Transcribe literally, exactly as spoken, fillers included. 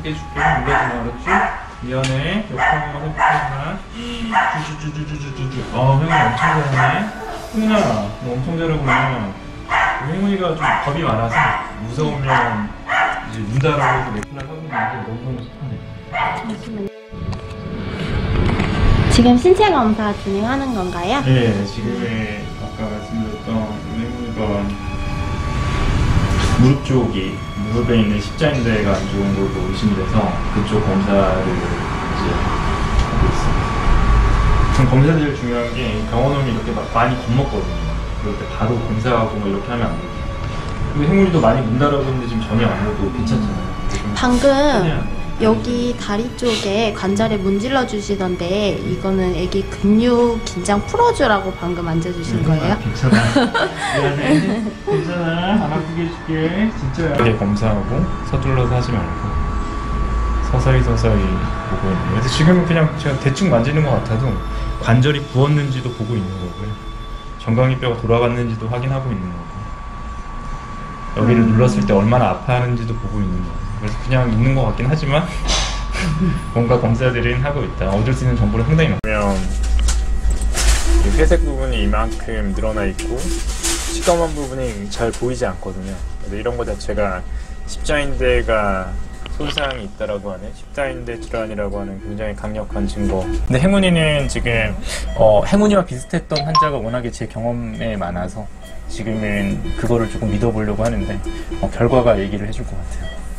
깨줄게. 놀라지 말았지? 미안해. 옆에 한번 해볼까? 쭈쭈쭈쭈쭈쭈쭈. 아, 행운이 엄청 잘하네. 흥민아, 너 엄청 잘하구나. 행운이가 좀 겁이 많아서 무서우면 이제 문다라고 해서 맥주를 하고 있는데 너무너무 습하네. 잠시만요. 지금 신체 검사 진행하는 건가요? 네, 지금의 아까 말씀드렸던 행운이가 무릎 쪽이 무릎에 있는 십자인대가 안 좋은 걸로 의심돼서 그쪽 검사를 이제 하고 있습니다. 지금 검사 제일 중요한 게 병원 오면 이렇게 막 많이 겁먹거든요. 그럴 때 바로 검사하고 뭐 이렇게 하면 안 돼요. 근데 행운이도 많이 문다라고 했는데 지금 전혀 안 해도 괜찮잖아요. 방금 여기 다리 쪽에 관절에 문질러 주시던데 이거는 애기 근육 긴장 풀어주라고 방금 만져주신 응, 거예요? 괜찮아. 미안해. 괜찮아. 안 아프게 해줄게. 진짜야. 이렇게 검사하고 서둘러서 하지 말고 서서히 서서히 보고 있는 거예요. 그래서 지금은 그냥 제가 대충 만지는 것 같아도 관절이 부었는지도 보고 있는 거고요. 정강이뼈가 돌아갔는지도 확인하고 있는 거고 여기를 음. 눌렀을 때 얼마나 아파하는지도 보고 있는 거예요. 그래서 그냥 있는 것 같긴 하지만 뭔가 검사들은 하고 있다. 얻을 수 있는 정보를 상당히 많으면 이 회색 부분이 이만큼 늘어나 있고 시꺼먼 부분이 잘 보이지 않거든요. 근데 이런 거 자체가 십자인대가 손상이 있다라고 하는 십자인대 질환이라고 하는 굉장히 강력한 증거. 근데 행운이는 지금 어, 행운이와 비슷했던 환자가 워낙에 제 경험에 많아서 지금은 그거를 조금 믿어보려고 하는데 어, 결과가 얘기를 해줄 것 같아요.